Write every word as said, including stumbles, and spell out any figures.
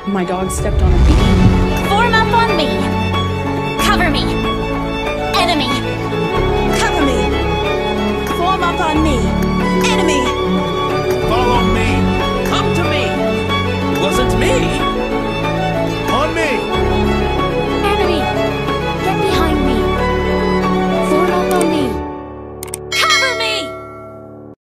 My dog stepped on a bee. Form up on me. Cover me. Enemy.